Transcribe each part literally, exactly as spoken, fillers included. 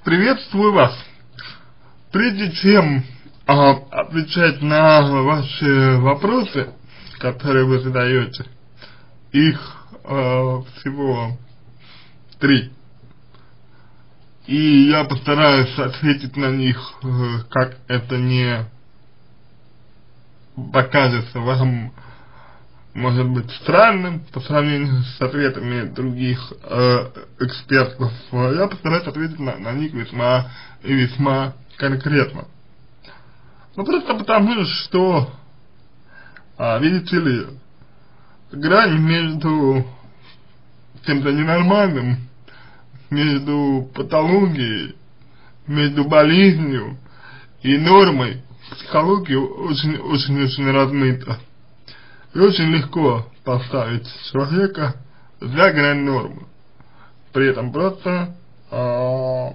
Приветствую вас. Прежде чем а, отвечать на ваши вопросы, которые вы задаете, их а, всего три. И я постараюсь ответить на них, как это не покажется вам, может быть, странным по сравнению с ответами других э, экспертов. Я постараюсь ответить на, на них весьма и весьма конкретно. Ну просто потому, что, а, видите ли, грань между чем-то ненормальным, между патологией, между болезнью и нормой психологии очень-очень-очень размыта. И очень легко поставить человека за грань нормы, при этом просто э,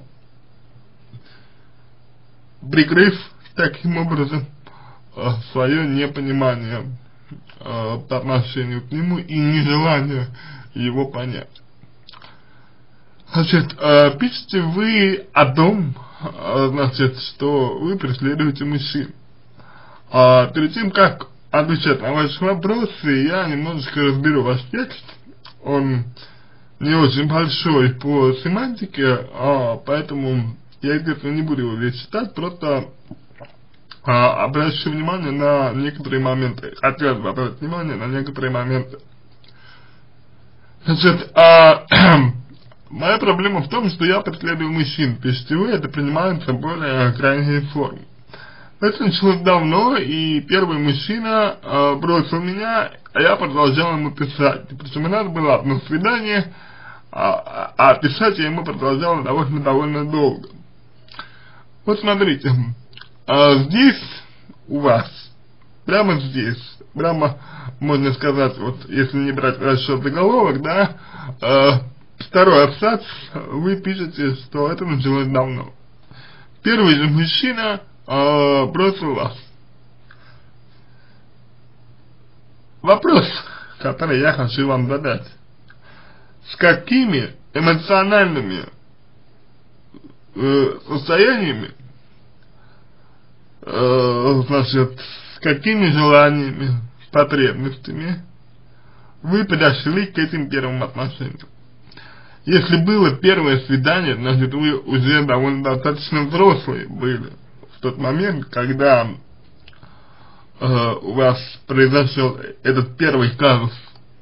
прикрыв таким образом э, свое непонимание э, по отношению к нему и нежелание его понять. Значит, э, пишете вы о том, э, значит, что вы преследуете мужчин. А перед тем, как отвечать на ваши вопросы, я немножечко разберу ваш текст. Он не очень большой по семантике, а, поэтому я, естественно, не буду его весь читать, просто а, обращу внимание на некоторые моменты. Хотелось бы обратить внимание на некоторые моменты. Значит, а, моя проблема в том, что я преследую мужчин. Пишите вы, это принимается более крайней формы. Это началось давно, и первый мужчина э, бросил меня, а я продолжал ему писать. Причем у нас было одно свидание, а, а писать я ему продолжал довольно-довольно долго. Вот смотрите, э, здесь у вас, прямо здесь, прямо, можно сказать, вот если не брать в расчет заголовок, да, э, второй абзац, вы пишете, что это началось давно. Первый же мужчина Uh, бросил вас. Вопрос, который я хочу вам задать: с какими эмоциональными э, состояниями, э, значит, с какими желаниями, потребностями вы подошли к этим первым отношениям? Если было первое свидание, значит, вы уже довольно достаточно взрослые были в тот момент, когда э, у вас произошел этот первый казус.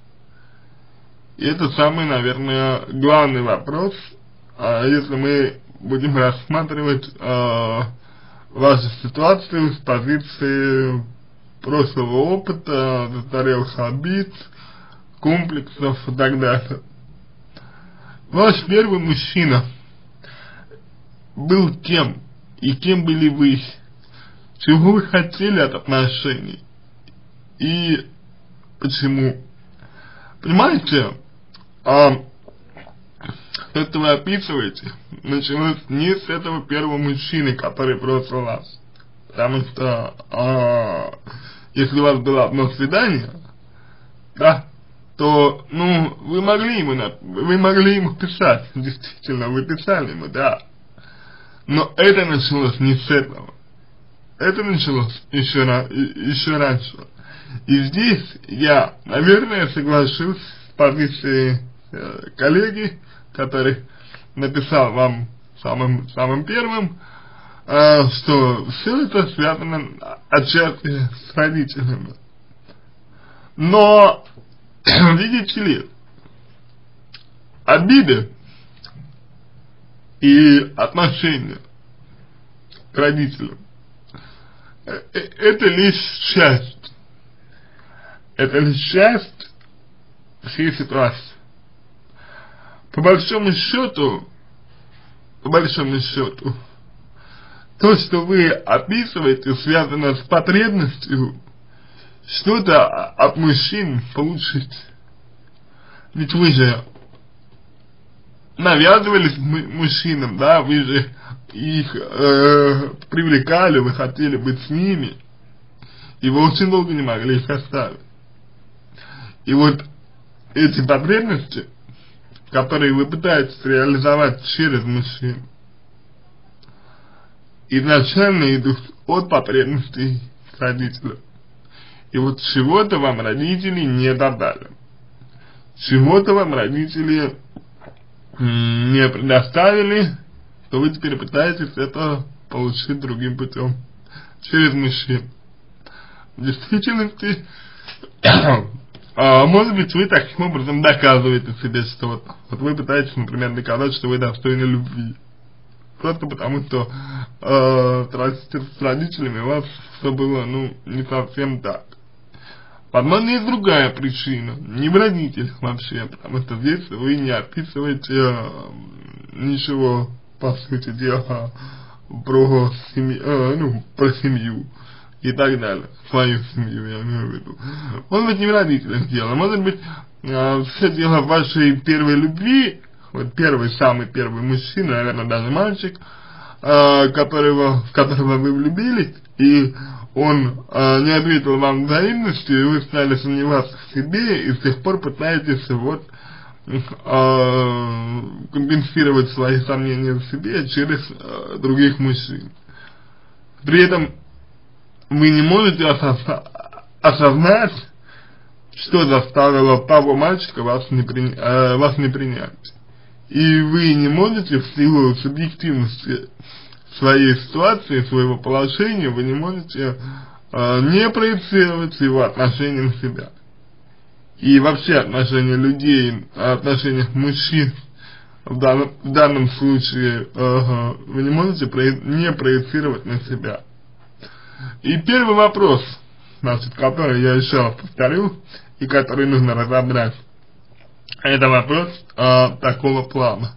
И это самый, наверное, главный вопрос, э, если мы будем рассматривать э, вашу ситуацию с позиции прошлого опыта, застарелых обид, комплексов и так далее. Ваш первый мужчина был кем? И кем были вы? Чего вы хотели от отношений? И почему? Понимаете, а, то, что вы описываете, началось не с этого первого мужчины, который бросил вас. Потому что, а, если у вас было одно свидание, да, то, ну, вы могли ему, вы могли ему писать, действительно, вы писали ему, да. Но это началось не с этого. Это началось еще, еще раньше. И здесь я, наверное, соглашусь с позицией э, коллеги, который написал вам самым, самым первым, э, что все это связано отчасти с родителями. Но, видите ли, обиды и отношения к родителям – это лишь часть, это лишь часть всей ситуации. По большому счету, по большому счету, то, что вы описываете, связано с потребностью что-то от мужчин получить. Ведь вы же навязывались мужчинам, да, вы же их э, привлекали, вы хотели быть с ними, и вы очень долго не могли их оставить. И вот эти потребности, которые вы пытаетесь реализовать через мужчин, изначально идут от потребностей родителей. И вот чего-то вам родители не додали. Чего-то вам родители не предоставили, то вы теперь пытаетесь это получить другим путем. Через мужчин. В действительности, а, может быть, вы таким образом доказываете себе что-то. Вот вы пытаетесь, например, доказать, что вы достойны любви. Просто потому, что э, с родителями у вас все было, ну, не совсем так. Возможно, есть другая причина, не в родителях вообще, потому что здесь вы не описываете э, ничего, по сути дела, про семью, э, ну, про семью и так далее, свою семью, я имею в виду. Может быть, не в родителях дело, может быть, э, все дело в вашей первой любви. Вот первый, самый первый мужчина, наверное, даже мальчик, э, которого, в которого вы влюбились, и он э, не ответил вам взаимностью, и вы стали сомневаться в себе, и с тех пор пытаетесь вот э, компенсировать свои сомнения в себе через э, других мужчин. При этом вы не можете осозна осознать, что заставило того мальчика вас не, при э, вас не принять. И вы не можете в силу субъективности своей ситуации, своего положения, вы не можете э, не проецировать его отношения на себя. И вообще отношения людей, отношения мужчин в данном, в данном случае э, вы не можете про, не проецировать на себя. И первый вопрос, значит, который я еще раз повторю, и который нужно разобрать, это вопрос э, такого плана.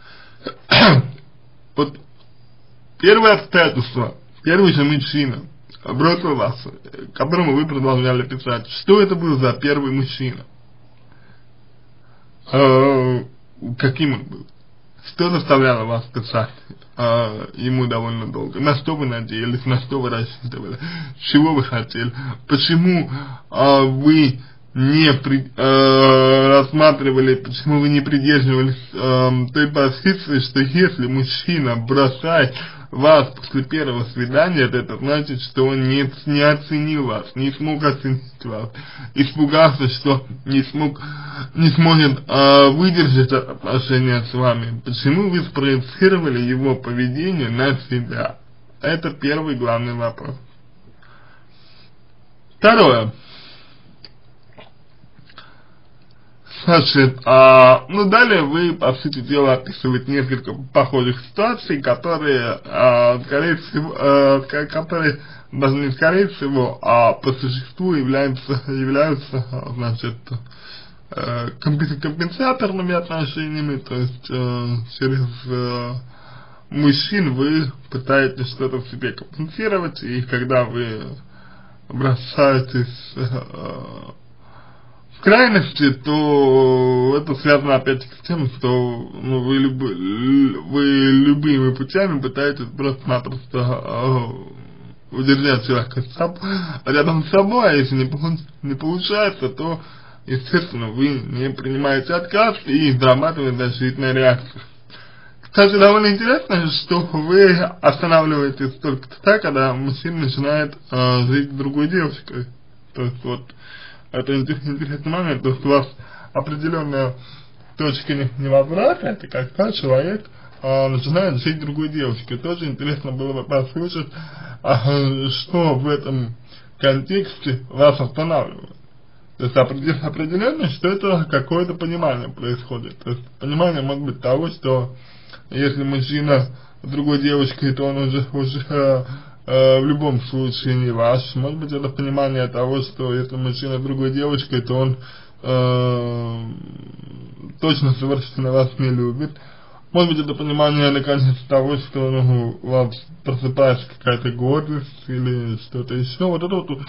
Вот первое обстоятельство, первый же мужчина бросил вас, которому вы продолжали писать. Что это был за первый мужчина? Э, каким он был? Что заставляло вас писать э, ему довольно долго? На что вы надеялись, на что вы рассчитывали? Чего вы хотели? Почему э, вы не при, э, рассматривали, почему вы не придерживались э, той позиции, что если мужчина бросает вас после первого свидания, то это значит, что он не, не оценил вас, не смог оценить вас, испугался, что не смог, не сможет э, выдержать отношения с вами. Почему вы спроецировали его поведение на себя? Это первый главный вопрос. Второе. Значит, а, ну далее вы, по сути дела, описываете несколько похожих ситуаций, которые, а, скорее всего, а, которые, даже не скорее всего, а по существу являются, являются, значит, а, компенсаторными отношениями, то есть а, через а, мужчин вы пытаетесь что-то в себе компенсировать, и когда вы бросаетесь а, крайности, то это связано опять-таки с тем, что ну, вы, люб, вы любыми путями пытаетесь просто-напросто э, удержать человека рядом с собой, а если не, не получается, то, естественно, вы не принимаете отказ и зарабатываете защитная реакция. Кстати, довольно интересно, что вы останавливаетесь только тогда, когда мужчина начинает э, жить с другой девушкой. То есть вот это интересный момент, то есть у вас определенная точка невозврата, это когда человек а, начинает жить другой девушкой. Тоже интересно было бы послушать, а, что в этом контексте вас останавливает. То есть определенно, что это какое-то понимание происходит. То есть понимание может быть того, что если мужчина с другой девушкой, то он уже, уже Uh, в любом случае не ваш. Может быть, это понимание того, что если мужчина с другой девочкой, то он uh, точно совершенно вас не любит. Может быть, это понимание наконец того, что ну, у вас просыпается какая-то гордость или что-то еще. Вот это вот uh,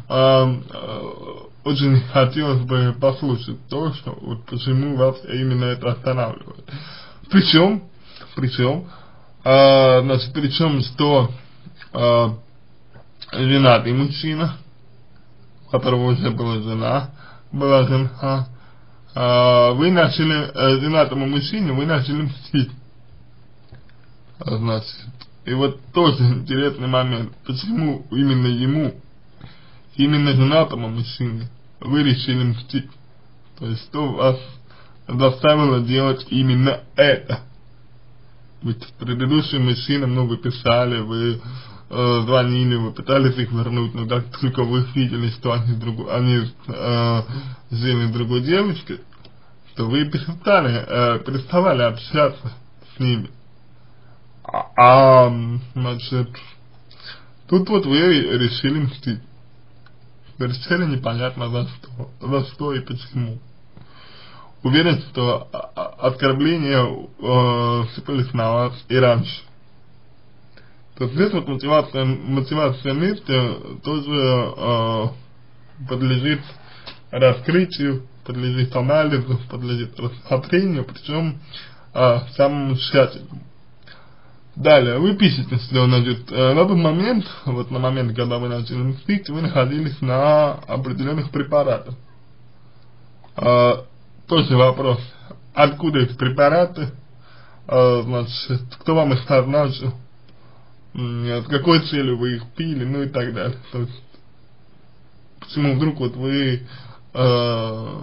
uh, очень хотелось бы послушать то, что вот почему вас именно это останавливает. Причем, причем, uh, значит, причем, что Uh, женатый мужчина, у которого уже была жена, была жена, uh, вы начали, uh, женатому мужчине вы начали мстить. Значит, И вот тоже интересный момент, почему именно ему, именно женатому мужчине вы решили мстить? То есть что вас заставило делать именно это? Ведь предыдущим мужчинам, ну, вы писали, вы э, звонили, вы пытались их вернуть, но как только вы видели, что они, другу, они э, жили с другой девочкой, то вы перестали, э, переставали общаться с ними. А, а значит, тут вот вы решили мстить. Решили непонятно за что, за что и почему. Уверен, что оскорбления э, сыпались на вас и раньше. То здесь вот мотивация, мотивация мести тоже э, подлежит раскрытию, подлежит анализу, подлежит рассмотрению, причем э, самому тщательному. Далее, вы пишете, что значит, э, на тот момент, вот на момент, когда вы начали мстить, вы находились на определенных препаратах. Э, тоже вопрос, откуда эти препараты, э, значит, кто вам их назначил, с какой целью вы их пили, ну и так далее. То есть, почему вдруг вот вы э,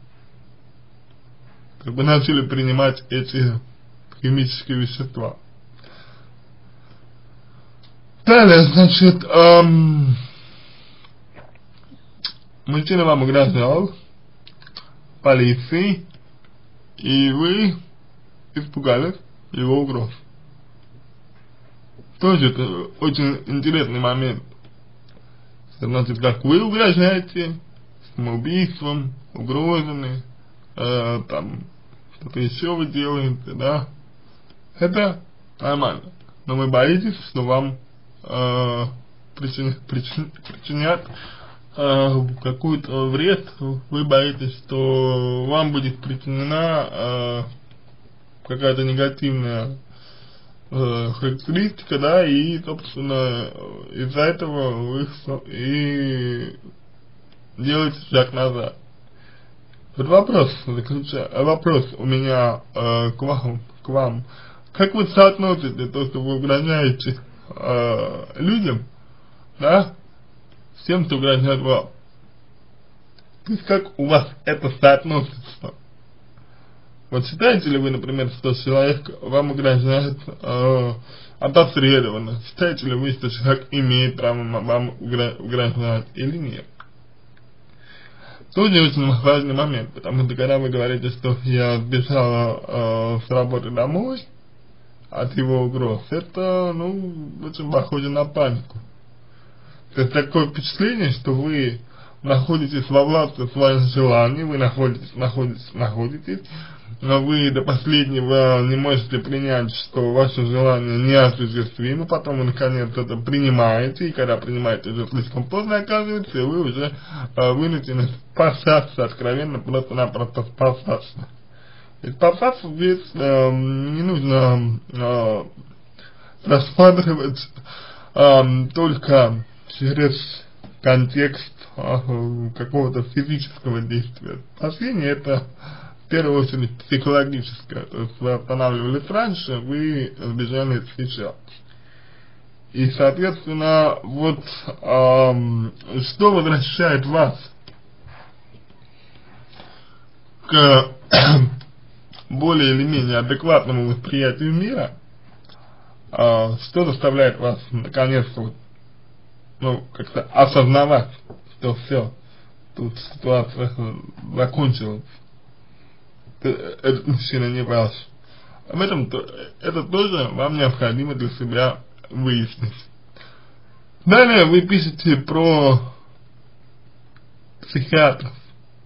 как бы начали принимать эти химические вещества. Далее, значит, эм, мужчина вам угрожал полиции, и вы испугались его угроз. Тоже это очень интересный момент. Значит, как вы угрожаете самоубийством, угрозами, э, там, что-то еще вы делаете, да, это нормально. Но вы боитесь, что вам э, причин, причин, причинят э, какой-то вред, вы боитесь, что вам будет причинена э, какая-то негативная э, характеристика, да, и, собственно, из-за этого вы и делаете шаг назад. Вот вопрос, вопрос у меня э, к вам, к вам. Как вы соотносите то, что вы угрожаете э, людям, да, с тем, что угрожает вам? То есть как у вас это соотносится? Вот считаете ли вы, например, что человек вам угрожает э, опосредованно? Считаете ли вы, что человек имеет право вам угрожать или нет? Тоже очень важный момент, потому что когда вы говорите, что я сбежала э, с работы домой от его угроз, это, ну, очень похоже на панику. То есть такое впечатление, что вы находитесь во власти своих желаний, вы находитесь, находитесь, находитесь, но вы до последнего не можете принять, что ваше желание неосуществимо, потом вы наконец это принимаете, и когда принимаете, уже слишком поздно оказывается, и вы уже э, вынуждены спасаться, откровенно, просто-напросто спасаться. И спасаться здесь э, не нужно э, рассматривать э, только через контекст э, какого-то физического действия. Спасение — это в первую очередь психологическое, то есть вы останавливались раньше, вы сбежали сейчас. И, соответственно, вот э, что возвращает вас к более или менее адекватному восприятию мира, э, что заставляет вас наконец-то вот, ну, как-то осознавать, что все, тут ситуация закончилась, этот мужчина не ваш. Об этом это тоже вам необходимо для себя выяснить. Далее вы пишете про психиатров.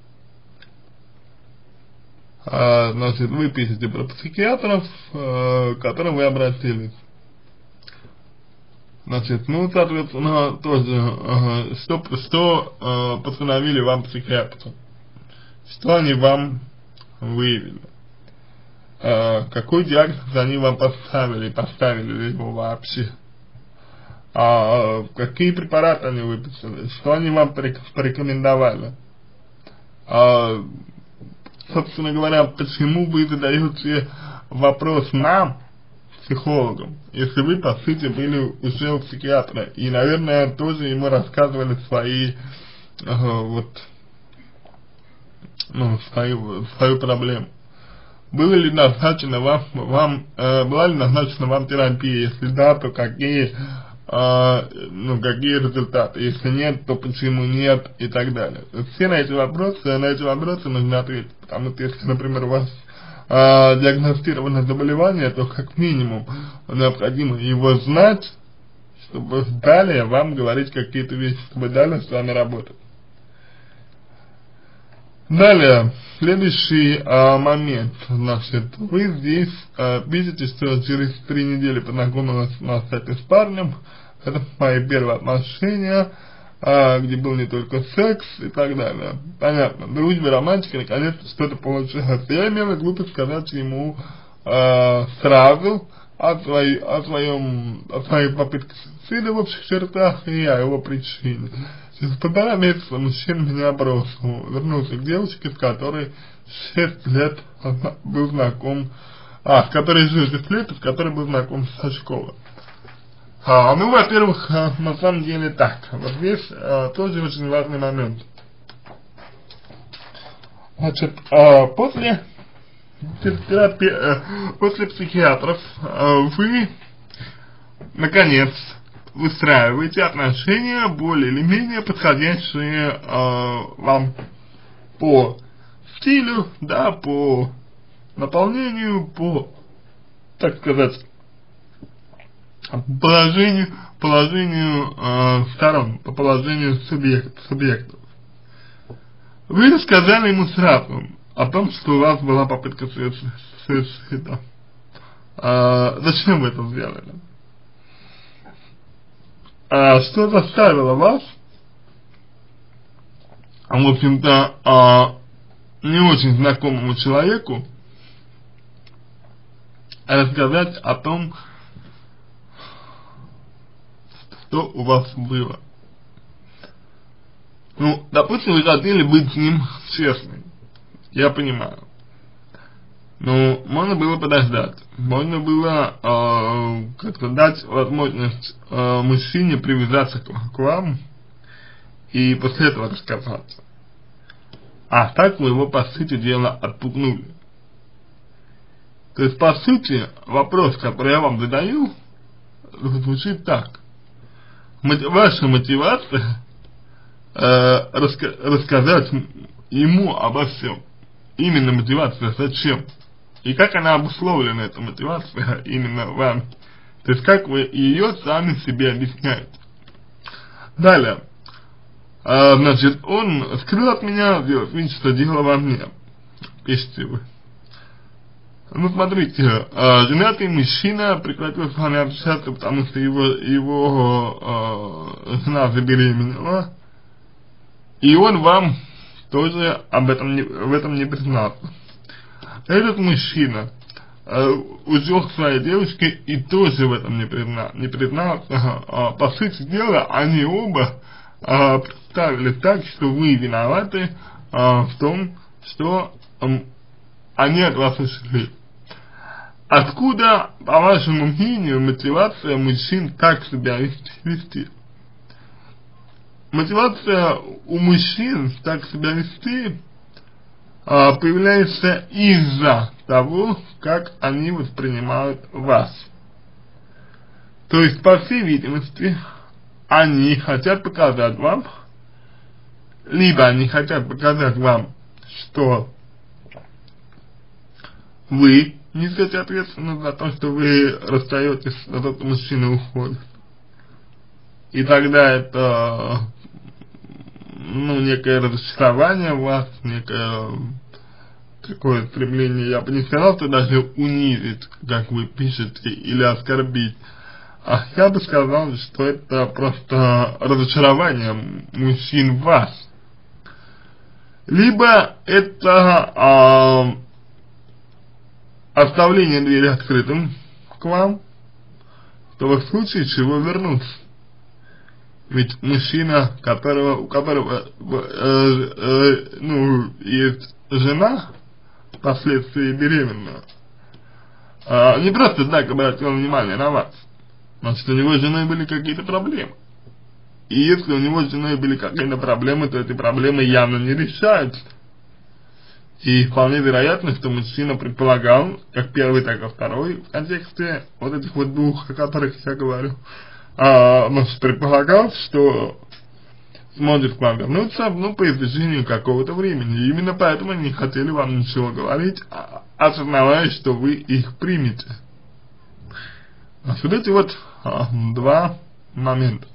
А, значит, вы пишете про психиатров, э, к которым вы обратились. Значит, ну, соответственно, тоже, э, что, что э, постановили вам психиатры, что они вам выявили, э, какой диагноз они вам поставили, поставили ли его вообще, а, какие препараты они выписали, что они вам порекомендовали, а, собственно говоря, почему вы задаете вопрос нам, психологом, если вы, по сути, были уже у психиатра, и, наверное, тоже ему рассказывали свои, э, вот, ну, свою, свою проблему. Было ли назначено вам, вам э, была ли назначена вам терапия, если да, то какие, э, ну, какие результаты, если нет, то почему нет, и так далее. Все на эти вопросы, на эти вопросы нужно ответить, потому что если, например, у вас э, диагностировано заболевание, то как минимум необходимо его знать, чтобы далее вам говорить какие-то вещи, чтобы далее с вами работать. Далее, следующий а, момент, значит, вы здесь а, видите, что через три недели познакомилась на сайте с парнем, это мои первые отношения, а, где был не только секс и так далее. Понятно, дружба, романтика, наконец-то что-то получилось. Я имела глупость сказать ему а, сразу о, своей, о, своем, о своей попытке суицида в общих чертах и о его причине. Через полтора месяца мужчина меня бросил, вернулся к девушке, с которой шесть лет был знаком, а, с которой жил шесть лет, и с которой был знаком со школы. А, ну, во-первых, а, на самом деле так, вот здесь а, тоже очень важный момент. Значит, а, после терапии, а, после психиатров а, вы, наконец, выстраиваете отношения более или менее подходящие э, вам по стилю, да, по наполнению, по, так сказать, положению, положению э, сторон, по положению субъект, субъектов. Вы рассказали ему сразу о том, что у вас была попытка суицида. Э, зачем вы это сделали? А, что заставило вас, в общем-то, а, не очень знакомому человеку рассказать о том, что у вас было? Ну, допустим, вы хотели быть с ним честным, я понимаю. Но можно было подождать, можно было э, как-то дать возможность э, мужчине привязаться к, к вам и после этого рассказаться. А так вы его, по сути дела, отпугнули. То есть, по сути, вопрос, который я вам задаю, звучит так. Мотив, ваша мотивация э, раска рассказать ему обо всем. Именно мотивация, зачем? И как она обусловлена, эта мотивация, именно вами. То есть, как вы ее сами себе объясняете. Далее. А, значит, он скрыл от меня, делает вид, что дело во мне. Пишите вы. Ну, смотрите, а, женатый мужчина прекратил с вами общаться, потому что его, его а, жена забеременела. И он вам тоже об этом не, в этом не признался. Этот мужчина э, ушел к своей девушке и тоже в этом не, призна, не признался. Э, по сути дела, они оба э, представили так, что вы виноваты э, в том, что э, они от вас ушли. Откуда, по вашему мнению, мотивация мужчин так себя вести? Мотивация у мужчин так себя вести а, появляется из-за того, как они воспринимают вас. То есть, по всей видимости, они хотят показать вам, либо они хотят показать вам, что вы несете ответственность за то, что вы расстаетесь, за то, что мужчина уходит. И тогда это, ну, некое разочарование в вас, некое такое стремление, я бы не сказал, что даже унизить, как вы пишете, или оскорбить. А я бы сказал, что это просто разочарование мужчин в вас. Либо это а, оставление двери открытым к вам, чтобы в случае чего вернуться. Ведь мужчина, которого, у которого э, э, ну, есть жена, впоследствии беременная, а, не просто так обратил внимание на вас. Значит, у него с женой были какие-то проблемы. И если у него с женой были какие-то проблемы, то эти проблемы явно не решаются. И вполне вероятно, что мужчина предполагал, как первый, так и второй, в контексте вот этих вот двух, о которых я говорю, а, значит, предполагал, что сможет к вам вернуться, ну, по истечению какого-то времени. И именно поэтому они не хотели вам ничего говорить, а, осознавая, что вы их примете. Вот эти вот а, два момента.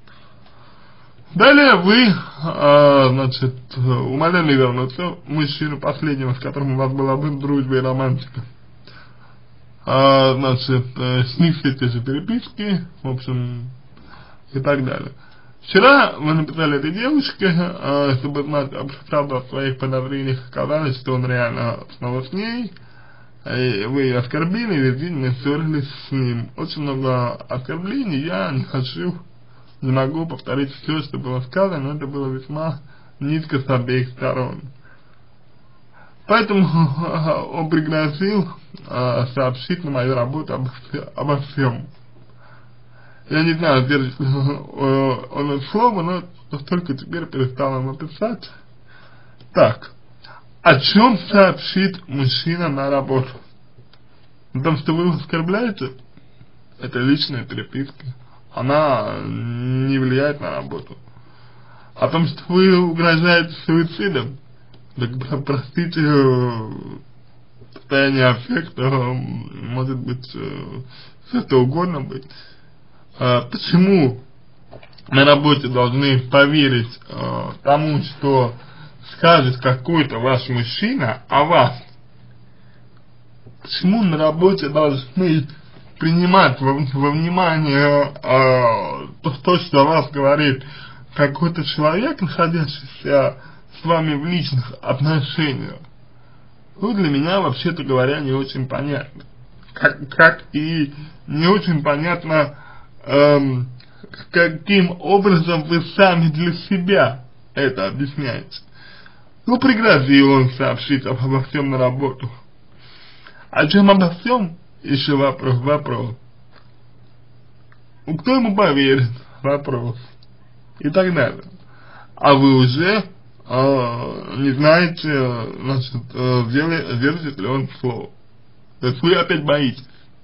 Далее вы, а, значит, умоляли вернуться мужчину последнего, с которым у вас была дружба и романтика. А, значит, с них все те же переписки, в общем, и так далее. Вчера вы написали этой девушке, а, чтобы знать правду о своих подозрениях, оказалось, что он реально снова с ней. И вы ее оскорбили, и весь день мы ссорились с ним. Очень много оскорблений, я не хочу, не могу повторить все, что было сказано, но это было весьма низко с обеих сторон. Поэтому он пригрозил а, сообщить на мою работу об, обо всем. Я не знаю, держит ли он это слово, но только теперь перестал ему писать. Так. О чем сообщит мужчина на работу? О том, что вы его оскорбляете? Это личная переписка. Она не влияет на работу. О том, что вы угрожаете суицидом? Так, простите, состояние аффекта может быть все что угодно быть. А почему на работе должны поверить а, тому, что скажет какой-то ваш мужчина о вас? Почему на работе должны принимать во, во внимание э, то, то, что о вас говорит какой-то человек, находящийся с вами в личных отношениях? Ну, для меня, вообще-то говоря, не очень понятно. Как, как и не очень понятно, эм, каким образом вы сами для себя это объясняете. Ну, пригрозил он сообщить обо всем на работу. О чем обо всем? Еще вопрос, вопрос. Ну, кто ему поверит? Вопрос. И так далее. А вы уже э, не знаете, значит, э, держит ли он слово. То есть вы опять боитесь.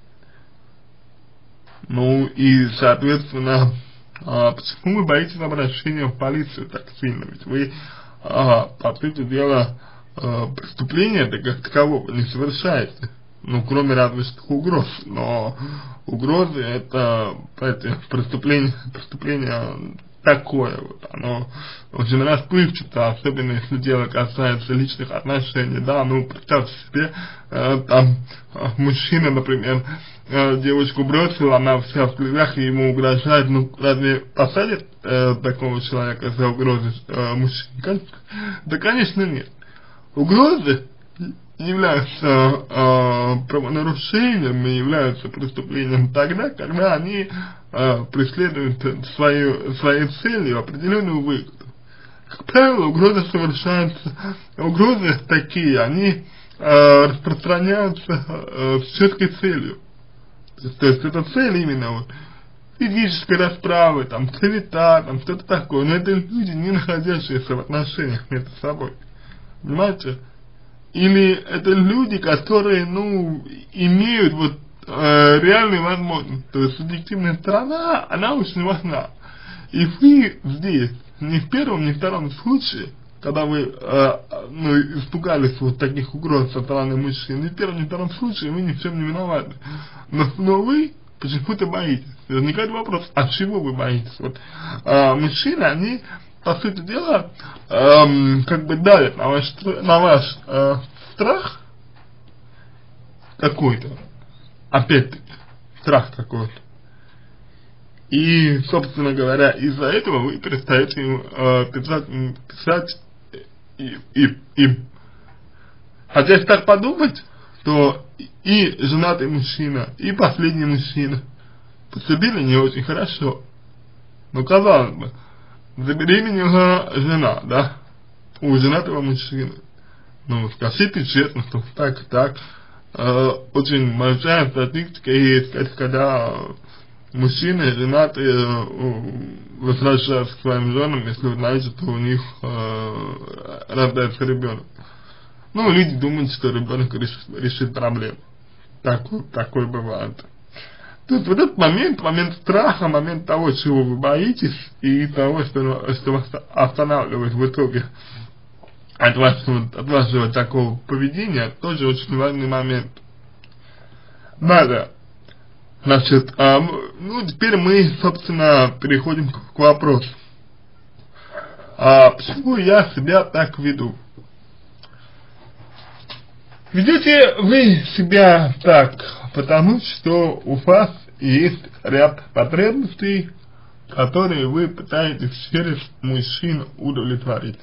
Ну, и, соответственно, э, почему вы боитесь обращения в полицию так сильно? Ведь вы А, по сути дела, э, преступление-то как такового не совершаете. Ну, кроме разве что угроз. Но угрозы это, знаете, преступление, преступление такое вот. Оно очень расплывчато, особенно если дело касается личных отношений. Да, ну, представьте себе, э, там, э, мужчина, например, э, девочку бросил, она вся в слезах, и ему угрожает. Ну, разве посадят э, такого человека за угрозы э, мужчин? Да, конечно, нет. Угрозы являются э, правонарушением и являются преступлением тогда, когда они э, преследуют свою, своей целью определенную выгоду. Как правило, угрозы совершаются, угрозы такие, они э, распространяются э, с четкой целью. То есть, то есть это цель именно вот физической расправы, там, клевета, там, что-то такое. Но это люди, не находящиеся в отношениях между собой. Понимаете? Или это люди, которые, ну, имеют вот э, реальные возможности. То есть субъективная сторона, она очень важна. И вы здесь, ни в первом, ни в втором случае, когда вы э, ну, испугались вот таких угроз со стороны мужчин, ни в первом, ни в втором случае вы ни в чем не виноваты. Но, но вы почему-то боитесь. Возникает вопрос, от чего вы боитесь? Вот э, мужчины, они, по сути дела, эм, как бы давят на ваш, на ваш э, страх какой-то, опять-таки, страх какой-то. И, собственно говоря, из-за этого вы перестаете э, писать, писать и, и, им. Хотя, если так подумать, то и женатый мужчина, и последний мужчина поступили не очень хорошо. Ну, казалось бы, забеременела жена, да, у женатого мужчины. Ну, скажите честно, что так и так, э, очень большая статистика есть, когда мужчины женатые э, возвращаются к своим женам, если вы знаете, что у них э, рождается ребенок. Ну, люди думают, что ребенок решит, решит проблему. Такой, такой бывает. То есть вот этот момент, момент страха, момент того, чего вы боитесь, и того, что, что вас останавливает в итоге от вашего, от вашего такого поведения, тоже очень важный момент. Далее, значит, а, ну теперь мы, собственно, переходим к, к вопросу. А почему я себя так веду? Ведете вы себя так, потому что у вас есть ряд потребностей, которые вы пытаетесь через мужчин удовлетворить.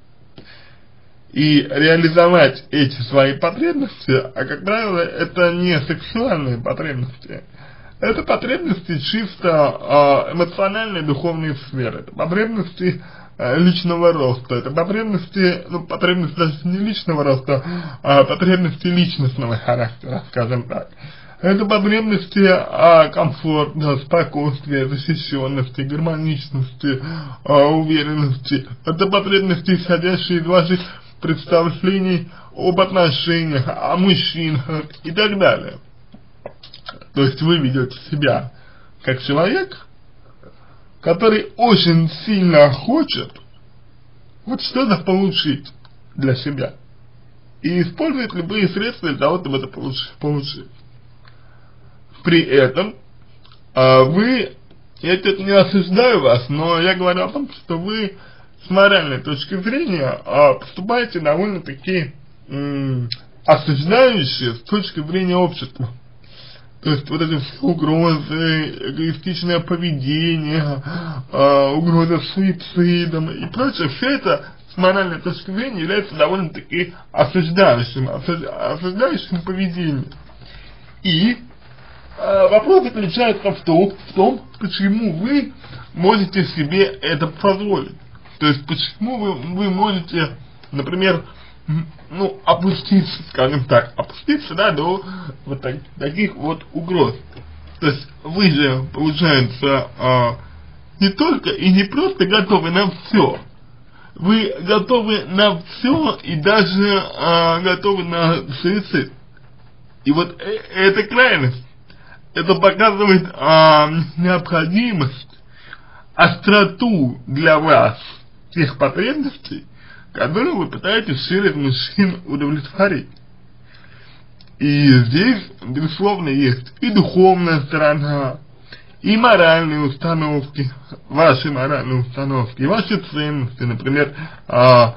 И реализовать эти свои потребности, а как правило, это не сексуальные потребности, это потребности чисто э, эмоциональной, духовной сферы, это потребности э, личного роста, это потребности, ну, потребности даже не личного роста, а потребности личностного характера, скажем так. Это потребности э, комфорта, спокойствия, защищенности, гармоничности, э, уверенности, это потребности, исходящие из ваших представлений об отношениях, о мужчинах и так далее. То есть вы ведете себя как человек, который очень сильно хочет вот что-то получить для себя и использует любые средства для того, чтобы это получить. При этом э, вы, я тут не осуждаю вас, но я говорю о том, что вы с моральной точки зрения э, поступаете довольно-таки э, осуждающие с точки зрения общества. То есть вот эти все угрозы, эгоистичное поведение, э, угроза суицидом и прочее, все это с моральной точки зрения является довольно-таки осуждающим, осуждающим поведением. И э, вопрос заключается в том, в том, почему вы можете себе это позволить. То есть почему вы, вы можете, например, ну, опуститься, скажем так, опуститься, да, до вот так, таких вот угроз. То есть вы же, получается, э, не только и не просто готовы на все, вы готовы на все и даже э, готовы на суицид. И вот э, эта крайность, это показывает э, необходимость, остроту для вас тех потребностей, которые вы пытаетесь через мужчин удовлетворить. И здесь, безусловно, есть и духовная сторона, и моральные установки, ваши моральные установки, и ваши ценности, например, а,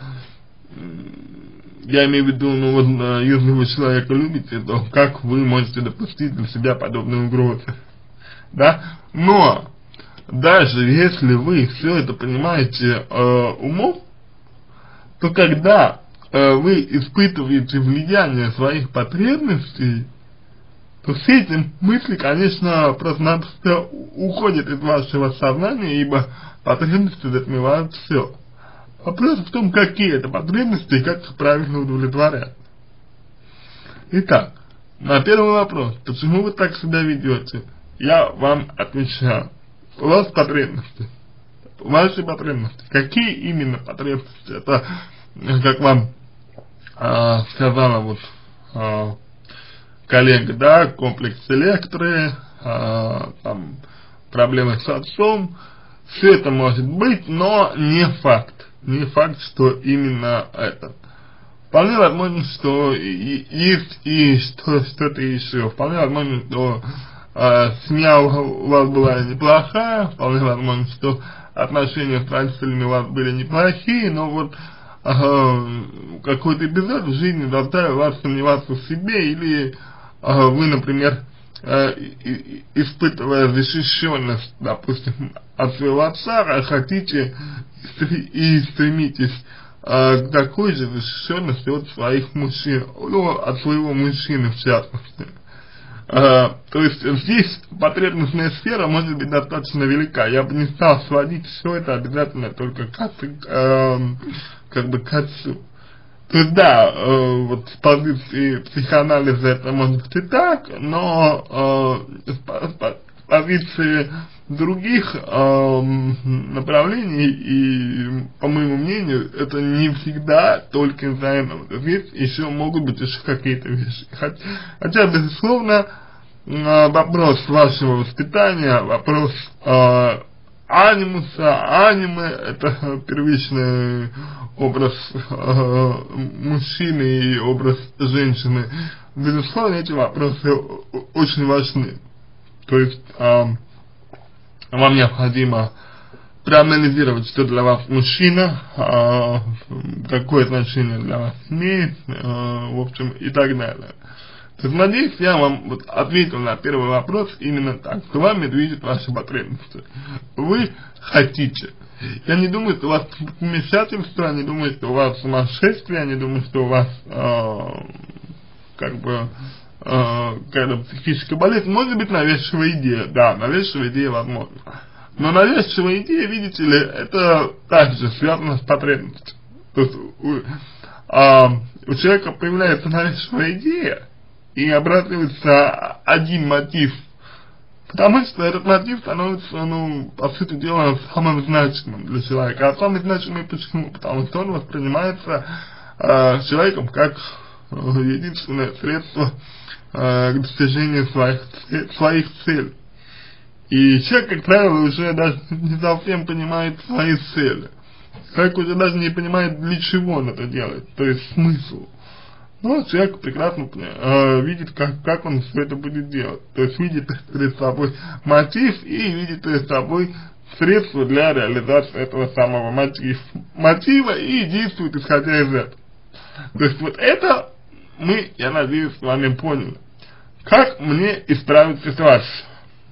я имею в виду, ну вот, если вы человека любите, то как вы можете допустить для себя подобные угрозы, да? Но даже если вы все это понимаете э, умом, то когда э, вы испытываете влияние своих потребностей, то все эти мысли, конечно, просто-напросто уходят из вашего сознания, ибо потребности затмевают все. Вопрос в том, какие это потребности и как их правильно удовлетворять. Итак, на первый вопрос, почему вы так себя ведете, я вам отвечаю. У вас потребности. Ваши потребности. Какие именно потребности? Это, как вам э, сказала вот э, коллега, да, комплекс селекторы, э, там, проблемы с отцом. Все это может быть, но не факт. Не факт, что именно это. Вполне возможно, что и, есть и что, что-то еще. Вполне возможно, что э, семья у вас была неплохая. Вполне возможно, что отношения с родителями у вас были неплохие, но вот э, какой-то эпизод в жизни заставил вас сомневаться в себе, или э, вы, например, э, и, испытывая защищенность, допустим, от своего отца, хотите и стремитесь э, к такой же защищенности от своих мужчин, ну, от своего мужчины в частности. Uh, то есть здесь потребностная сфера может быть достаточно велика. Я бы не стал сводить все это обязательно только к, uh, как бы к отцу. То есть, да, э, вот с позиции психоанализа это может быть и так, но э, с, с, с позиции других э, направлений, и, по моему мнению, это не всегда только из-за этого. То есть, еще могут быть еще какие-то вещи. Хотя, хотя безусловно, э, вопрос вашего воспитания, вопрос э, анимуса, аниме, это первичный образ э, мужчины и образ женщины. Безусловно, эти вопросы очень важны. То есть, э, вам необходимо проанализировать, что для вас мужчина, э, какое значение для вас имеет, э, в общем, и так далее. То есть, надеюсь, я вам вот ответил на первый вопрос именно так, что вами движет ваши потребности. Вы хотите. Я не думаю, что у вас вмешательство, я не думаю, что у вас сумасшествие, я не думаю, что у вас э, как бы э, какая-то психическая болезнь. Может быть, навязчивая идея, да, навязчивая идея возможно. Но навязчивая идея, видите ли, это также связано с потребностью. То есть у, э, у человека появляется навязчивая идея, и образуется один мотив, потому что этот мотив становится, ну, по сути дела, самым значимым для человека. А самый значимый почему? Потому что он воспринимается э, человеком как э, единственное средство э, к достижению своих, своих целей. И человек, как правило, уже даже не совсем понимает свои цели. Человек уже даже не понимает, для чего он это делает, то есть смысл. Но человек прекрасно э, видит, как, как он все это будет делать. То есть видит перед собой мотив и видит перед собой средства для реализации этого самого мотив, мотива и действует исходя из этого. То есть вот это мы, я надеюсь, с вами поняли. Как мне исправить ситуацию?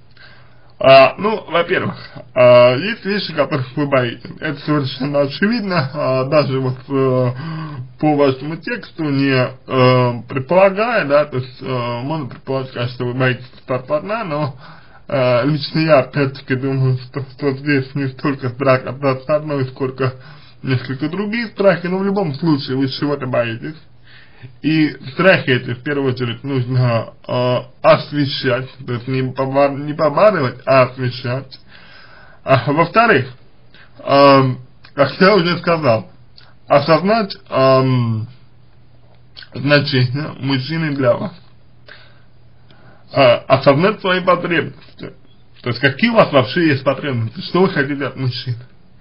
А, ну, во-первых, а, есть вещи, которых вы боитесь. Это совершенно очевидно, а, даже вот а, по вашему тексту, не а, предполагая, да, то есть а, можно предположить, что вы боитесь статус-одна, но а, лично я опять-таки думаю, что, что здесь не столько страх от статус-одной, сколько несколько другие страхи, но в любом случае вы чего-то боитесь. И страхи эти в первую очередь нужно э, освещать, то есть не, побар, не побаривать, а освещать. А, во-вторых, э, как я уже сказал, осознать э, значение мужчины для вас. Э, осознать свои потребности. То есть какие у вас вообще есть потребности, что вы хотите от мужчины.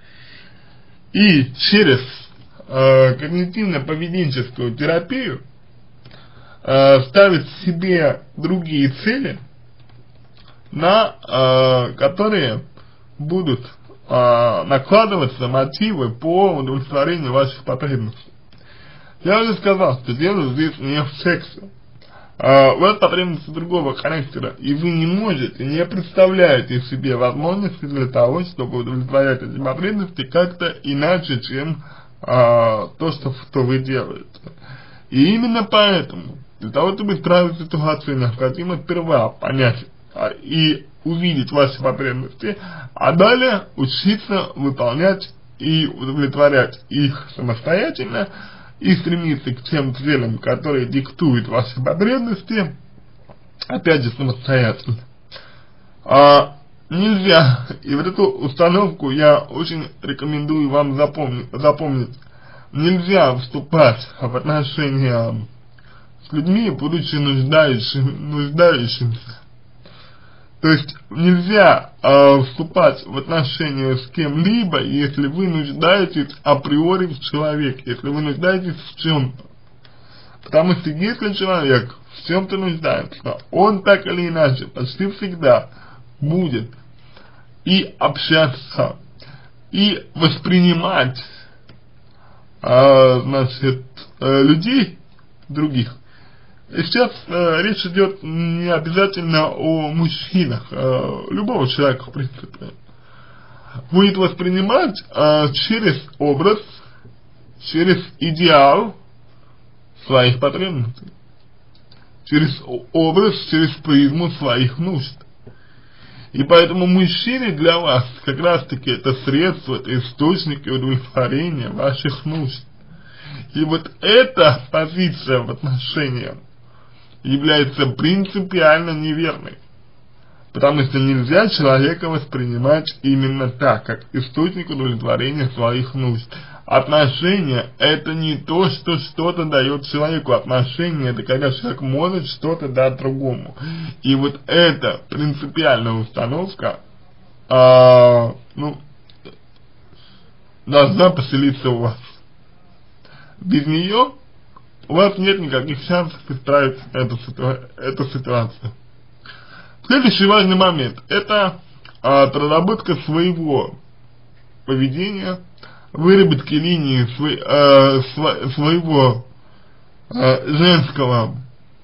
И через когнитивно-поведенческую терапию э, ставить себе другие цели, на э, которые будут э, накладываться мотивы по удовлетворению ваших потребностей. Я уже сказал, что дело здесь не в сексе. Э, у вас потребности другого характера, и вы не можете, не представляете себе возможности для того, чтобы удовлетворять эти потребности как-то иначе, чем А, то, что, что вы делаете. И именно поэтому, для того, чтобы исправить ситуацию, необходимо сперва понять а, и увидеть ваши потребности, а далее учиться выполнять и удовлетворять их самостоятельно и стремиться к тем целям, которые диктуют ваши потребности, опять же самостоятельно. А, Нельзя, и вот эту установку я очень рекомендую вам запомнить, запомнить. Нельзя вступать в отношения с людьми, будучи нуждающим, нуждающимся. То есть нельзя э, вступать в отношения с кем-либо, если вы нуждаетесь априори в человеке, если вы нуждаетесь в чем-то. Потому что если человек в чем-то нуждается, он так или иначе почти всегда будет и общаться, и воспринимать, э, значит, э, людей других. И сейчас э, речь идет не обязательно о мужчинах, э, любого человека, в принципе, будет воспринимать э, через образ, через идеал своих потребностей, через образ, через призму своих нужд. И поэтому мужчины для вас как раз таки это средство, это источники удовлетворения ваших нужд. И вот эта позиция в отношениях является принципиально неверной. Потому что нельзя человека воспринимать именно так, как источник удовлетворения своих нужд. Отношения – это не то, что что-то дает человеку. Отношения – это когда человек может что-то дать другому. И вот эта принципиальная установка, а, ну, должна поселиться у вас. Без нее у вас нет никаких шансов исправить эту, эту ситуацию. Следующий важный момент – это а, проработка своего поведения, выработки линии свой, а, сво, своего а, женского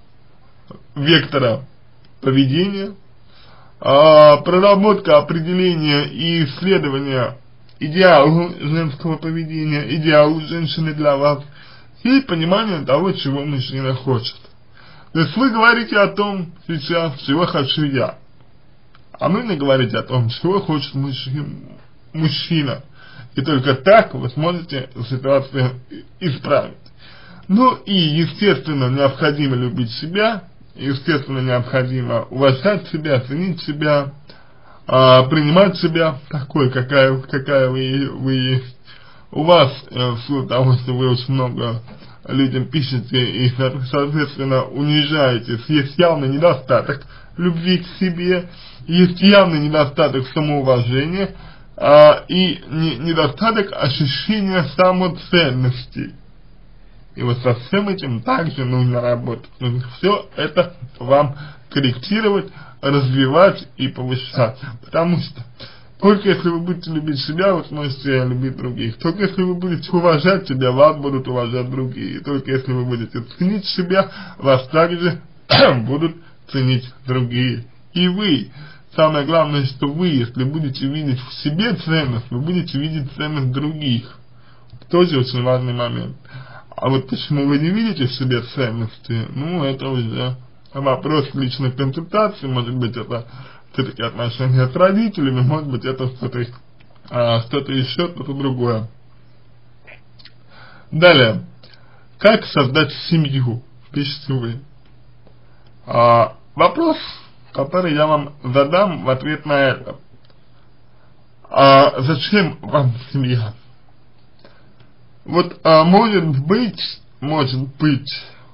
вектора поведения, а, проработка определения и исследования идеалу женского поведения, идеалу женщины для вас и понимание того, чего мужчина хочет. То есть вы говорите о том сейчас, чего хочу я, а нужно говорить о том, чего хочет мужчина, мужчина. И только так вы сможете ситуацию исправить. Ну и естественно необходимо любить себя, естественно необходимо уважать себя, ценить себя, а, принимать себя такой, какая, какая вы, вы есть. У вас, э, в силу того, что вы очень много людям пишете и, соответственно, унижаетесь, есть явный недостаток любви к себе, есть явный недостаток самоуважения а, и не, недостаток ощущения самоценности. И вот со всем этим также нужно работать. Нужно все это вам корректировать, развивать и повышать. Потому что только если вы будете любить себя, вы сможете любить других. Только если вы будете уважать себя, вас будут уважать другие. Только если вы будете ценить себя, вас также будут ценить другие. И вы. Самое главное, что вы, если будете видеть в себе ценность, вы будете видеть ценность других. Тоже очень важный момент. А вот почему вы не видите в себе ценности, ну это уже вопрос личной консультации, может быть это все-таки отношения с родителями, может быть это что-то а, что-то еще, что-то другое. Далее, как создать семью, пишите вы. А, вопрос, который я вам задам в ответ на это. А зачем вам семья? Вот а, может быть, может быть,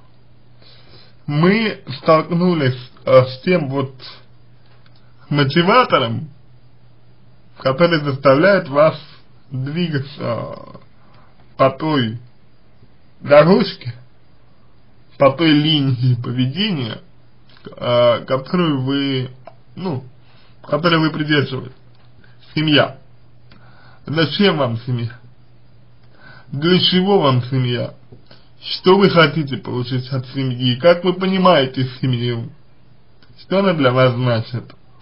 мы столкнулись а, с тем вот мотиватором, который заставляет вас двигаться по той дорожке, по той линии поведения, а, которую вы, ну, которой вы придерживаетесь. Семья. Зачем вам семья? Для чего вам семья? Что вы хотите получить от семьи? Как вы понимаете семью? Что она для вас значит?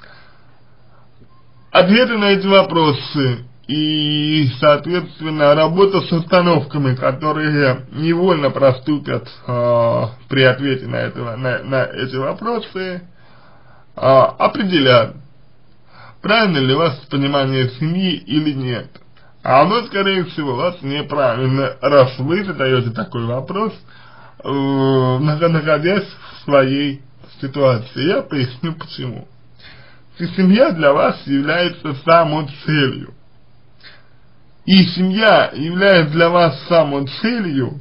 Ответы на эти вопросы и, соответственно, работа с установками, которые невольно проступят э, при ответе на, это, на, на эти вопросы, э, определяют, правильно ли у вас понимание семьи или нет. А оно, скорее всего, у вас неправильно, раз вы задаете такой вопрос, э, находясь в своей ситуации. Я поясню почему. И семья для вас является самоцелью. И семья является для вас самоцелью,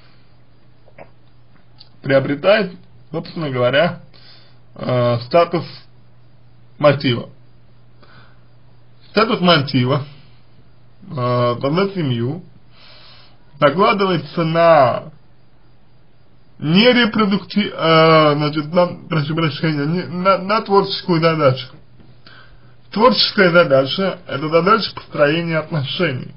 приобретает, собственно говоря, э, статус мотива. Статус мотива создать семью накладывается на нерепродуктив, э, значит, на, прошу прощения, не, на, на творческую задачу. Творческая задача – это задача построения отношений.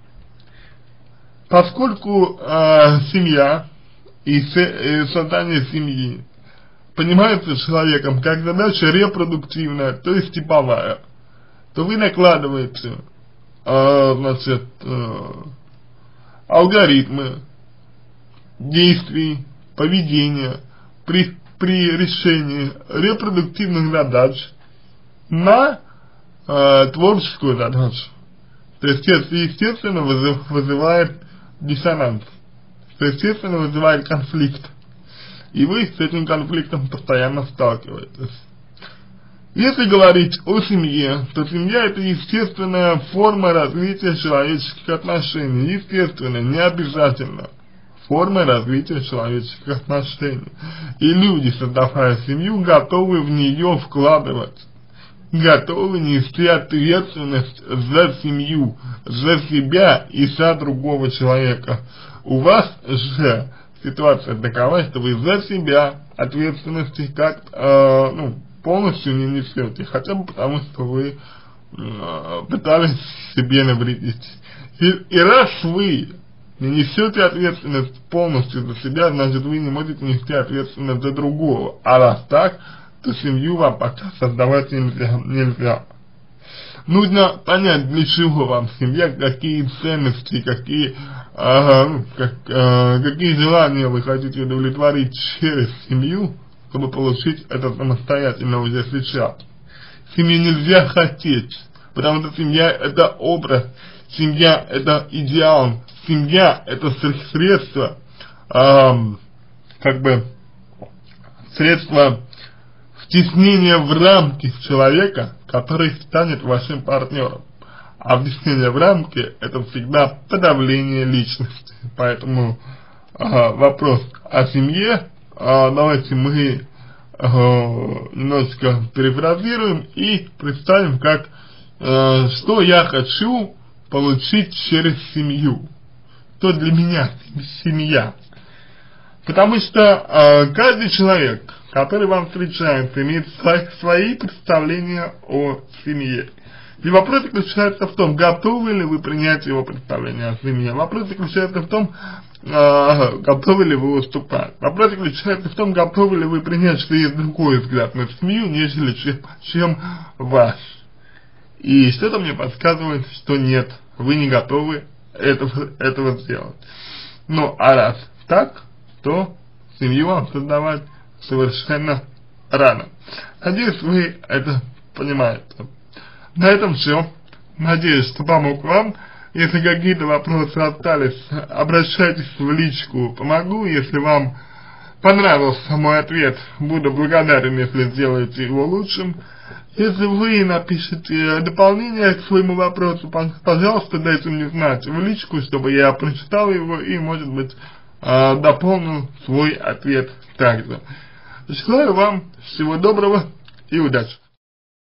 Поскольку э, семья и, се, и создание семьи понимается человеком как задача репродуктивная, то есть типовая, то вы накладываете э, значит, э, алгоритмы действий, поведения при, при решении репродуктивных задач на э, творческую задачу. То есть это, естественно, вызыв, вызывает диссонанс что, естественно, вызывает конфликт. И вы с этим конфликтом постоянно сталкиваетесь. Если говорить о семье, то семья — это естественная форма развития человеческих отношений. Естественно, не обязательно. Форма развития человеческих отношений. И люди, создавая семью, готовы в нее вкладывать, готовы нести ответственность за семью, за себя и за другого человека. У вас же ситуация такова, что вы за себя ответственности как э, ну, полностью не несете, хотя бы потому, что вы э, пытались себе навредить. И, и раз вы не несете ответственность полностью за себя, значит, вы не можете нести ответственность за другого. А раз так, то семью вам пока создавать нельзя. нельзя. Нужно понять, для чего вам семья, какие ценности, какие, э, как, э, какие желания вы хотите удовлетворить через семью, чтобы получить это самостоятельно уже сейчас. Семью нельзя хотеть, потому что семья — это образ, семья — это идеал, семья — это средство, э, как бы, средство втеснения в рамки человека, который станет вашим партнером. А втеснение в рамки — это всегда подавление личности. Поэтому э, вопрос о семье, э, давайте мы э, немножечко перефразируем и представим, как, э, что я хочу получить через семью. Что для меня семья. Потому что э, каждый человек, который вам встречается, имеет свои, свои представления о семье. И вопрос заключается в том, готовы ли вы принять его представление о семье. Вопрос заключается в том, э, готовы ли вы уступать. Вопрос заключается в том, готовы ли вы принять, что есть другой взгляд на семью, нежели чем, чем ваш. И что-то мне подсказывает, что нет, вы не готовы этого, этого сделать. Ну, а раз так, то семью вам создавать совершенно рано. Надеюсь, вы это понимаете. На этом все. Надеюсь, что помог вам. Если какие-то вопросы остались, обращайтесь в личку, помогу. Если вам понравился мой ответ, буду благодарен, если сделаете его лучшим. Если вы напишите дополнение к своему вопросу, пожалуйста, дайте мне знать в личку, чтобы я прочитал его и, может быть, дополнил свой ответ также. Желаю вам всего доброго и удачи.